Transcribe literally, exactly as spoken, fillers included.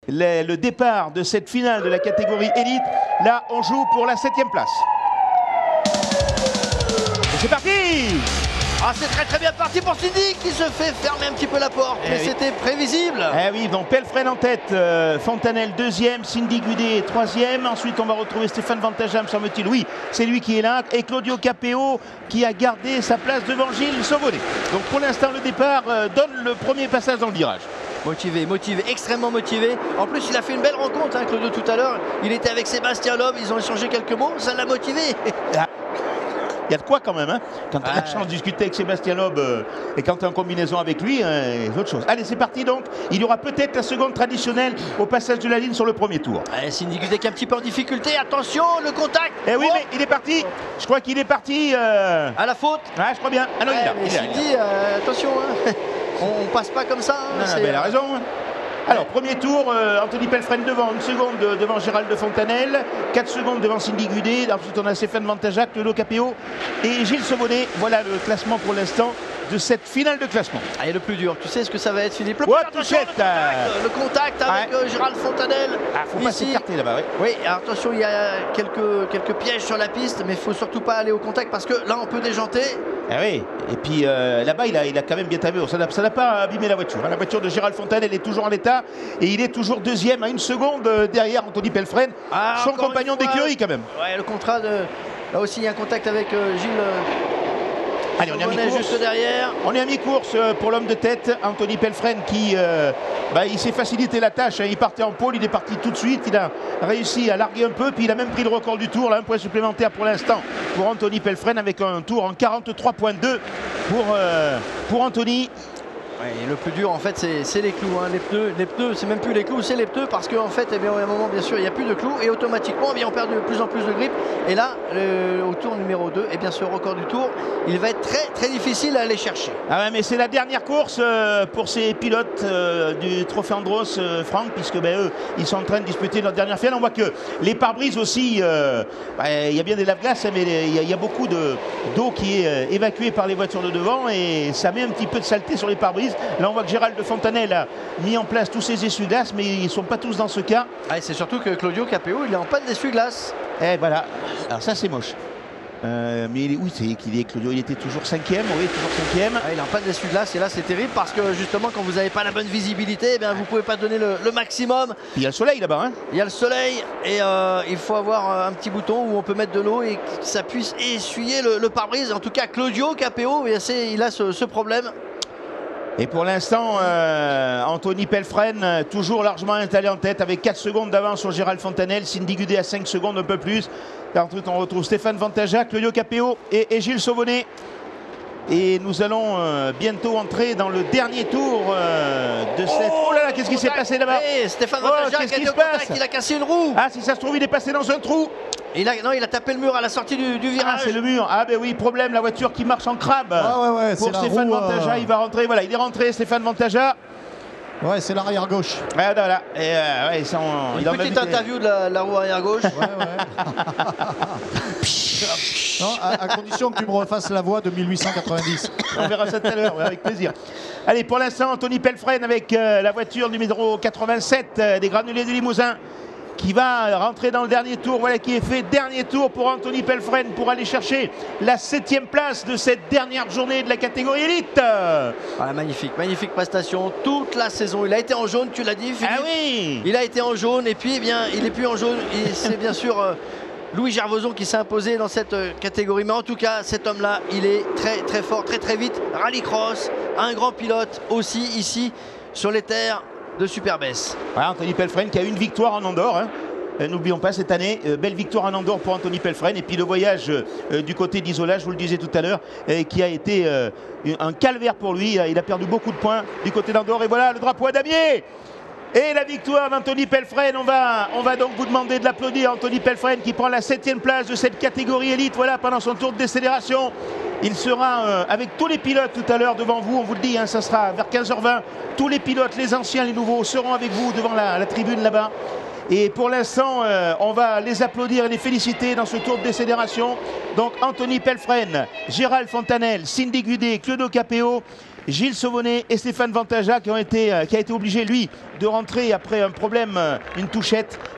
le, le départ de cette finale de la catégorie élite. Là, on joue pour la septième place. Et c'est parti! Ah, c'est très très bien parti pour Cindy qui se fait fermer un petit peu la porte, eh mais oui. C'était prévisible. Eh oui, donc Pelfren en tête, euh, Fontanelle deuxième, Cindy Gudet troisième. Ensuite, on va retrouver Stéphane Vantaja, me semble-t-il. Oui, c'est lui qui est là. Et Claudio Capéo qui a gardé sa place devant Gilles Sauvonet. Donc pour l'instant, le départ euh, donne le premier passage dans le virage. Motivé, motivé, extrêmement motivé. En plus, il a fait une belle rencontre, hein, Claudio, tout à l'heure. Il était avec Sébastien Loeb, ils ont échangé quelques mots, ça l'a motivé. Ah. Il y a de quoi quand même, hein, quand on a la chance de discuter avec Sébastien Loeb euh, et quand tu es en combinaison avec lui, euh, c'est autre chose. Allez, c'est parti donc. Il y aura peut-être la seconde traditionnelle au passage de la ligne sur le premier tour. Allez, Cindy Gudet qui est un petit peu en difficulté. Attention, le contact. Eh oui, oh. mais il est parti. Je crois qu'il est parti. Euh... À la faute. Ah, je crois bien. Ah non, ouais, il est là. Mais il est là, Cindy, euh, attention, hein. on, on passe pas comme ça. Hein, non, non, mais elle a raison. Hein. Alors, premier tour, euh, Anthony Pelfren devant, une seconde euh, devant Gérald de Fontanelle, quatre secondes devant Cindy Gudet, ensuite on a Stéphane Vantaja, Claudio Capéo et Gilles Sauvonet. Voilà le classement pour l'instant de cette finale de classement. Allez, le plus dur, tu sais ce que ça va être, Philippe. Le, ouais, attention, le, contact, euh... le contact avec ouais. euh, Gérald Fontanelle. Ah, faut pas s'écarter là-bas, oui. Oui, alors, attention, il y a quelques, quelques pièges sur la piste, mais il faut surtout pas aller au contact parce que là, on peut déjanter. Ah oui, et puis euh, là-bas, il a, il a quand même bien tapé. Ça n'a pas abîmé la voiture. La voiture de Gérald Fontanelle est toujours en l'état et il est toujours deuxième à une seconde derrière Anthony Pelfren, ah, son compagnon d'écurie quand même. Ouais, le contrat de... Là aussi, il y a un contact avec euh, Gilles. Euh... Allez, on est à mi-course. Juste derrière. On est à mi-course pour l'homme de tête, Anthony Pelfren, qui euh, bah, il s'est facilité la tâche. Hein. Il partait en pôle, il est parti tout de suite. Il a réussi à larguer un peu, puis il a même pris le record du tour. Là, un point supplémentaire pour l'instant pour Anthony Pelfren avec un tour en quarante-trois point deux pour, euh, pour Anthony. Ouais, et le plus dur en fait c'est les clous, hein. les pneus, les pneus c'est même plus les clous, c'est les pneus parce qu'en fait eh bien, à un moment bien sûr il n'y a plus de clous et automatiquement eh bien, on perd de plus en plus de grip et là le, au tour numéro deux et eh bien ce record du tour il va être très très difficile à aller chercher. Ah ouais, mais c'est la dernière course euh, pour ces pilotes euh, du Trophée Andros, euh, Franck, puisque ben, eux ils sont en train de disputer leur dernière finale. On voit que les pare-brises aussi, il euh, bah, y a bien des lave-glaces mais il y, y a beaucoup d'eau qui est euh, évacuée par les voitures de devant et ça met un petit peu de saleté sur les pare-brises. Là on voit que Gérald de Fontanelle a mis en place tous ses essuie-glaces mais ils ne sont pas tous dans ce cas. Ah, c'est surtout que Claudio Capéo il est en panne d'essuie-glaces. Et voilà, alors ça c'est moche. Euh, mais il est, oui, c'est qu'il est Claudio, il était toujours cinquième, oui, toujours cinquième. Ah, il est en panne d'essuie-glace et là c'est terrible parce que justement quand vous n'avez pas la bonne visibilité, eh bien, vous ne pouvez pas donner le, le maximum. Il y a le soleil là-bas. Hein. Il y a le soleil et euh, il faut avoir un petit bouton où on peut mettre de l'eau et que ça puisse essuyer le, le pare-brise. En tout cas Claudio Capéo, il a ce, ce problème. Et pour l'instant, euh, Anthony Pelfren, toujours largement installé en tête avec quatre secondes d'avance sur Gérald Fontanelle. Cindy Gudet à cinq secondes, un peu plus. Ensuite, on retrouve Stéphane Vantaja, Claudio Capéo et, et Gilles Sauvonet. Et nous allons euh, bientôt entrer dans le dernier tour euh, de cette... Oh là là, qu'est-ce qui s'est passé là-bas? hey, Stéphane Vantaja oh, qui a été au contact, il a cassé une roue. Ah, si ça se trouve, il est passé dans un trou. Il a, non, il a tapé le mur à la sortie du, du virage. Ah, c'est le mur. Ah, ben oui, problème, la voiture qui marche en crabe. Ah, ouais, ouais, pour Stéphane roue, Vantaja, euh... il va rentrer. Voilà, il est rentré, Stéphane Vantaja. Ouais, c'est l'arrière gauche. Ouais, voilà. Et, euh, ouais, ça, on, Une petite interview de la, la roue arrière gauche. Ouais, ouais. Non, à, à condition que tu me refasses la voix de mille huit cent quatre-vingt-dix. On verra ça tout à l'heure, ouais, avec plaisir. Allez, pour l'instant, Anthony Pelfren avec euh, la voiture numéro quatre-vingt-sept euh, des Granulés du Limousin qui va rentrer dans le dernier tour. Voilà qui est fait. Dernier tour pour Anthony Pelfren pour aller chercher la septième place de cette dernière journée de la catégorie élite. Voilà, magnifique, magnifique prestation toute la saison. Il a été en jaune, tu l'as dit, Philippe. Ah oui. Il a été en jaune et puis eh bien, il n'est plus en jaune. C'est bien sûr euh, Louis Gervoson qui s'est imposé dans cette euh, catégorie. Mais en tout cas, cet homme-là, il est très très fort, très très vite. Rallycross, un grand pilote aussi ici sur les terres de Superbès. Voilà, Anthony Pelfren qui a une victoire en Andorre. Hein. Euh, N'oublions pas cette année, euh, belle victoire en Andorre pour Anthony Pelfren. Et puis le voyage euh, du côté d'Isola, je vous le disais tout à l'heure, euh, qui a été euh, un calvaire pour lui. Il a, il a perdu beaucoup de points du côté d'Andorre. Et voilà le drapeau à damier. Et la victoire d'Anthony Pelfren, on va, on va donc vous demander de l'applaudir. Anthony Pelfren qui prend la septième place de cette catégorie élite, voilà, pendant son tour de décélération. Il sera euh, avec tous les pilotes tout à l'heure devant vous, on vous le dit, hein, ça sera vers quinze heures vingt. Tous les pilotes, les anciens, les nouveaux, seront avec vous devant la, la tribune là-bas. Et pour l'instant, euh, on va les applaudir et les féliciter dans ce tour de décélération. Donc Anthony Pelfren, Gérald Fontanelle, Cindy Gudet, Claudio Capéo, Gilles Sauvonnet et Stéphane Vantaja qui, ont été, qui a été obligé, lui, de rentrer après un problème, une touchette.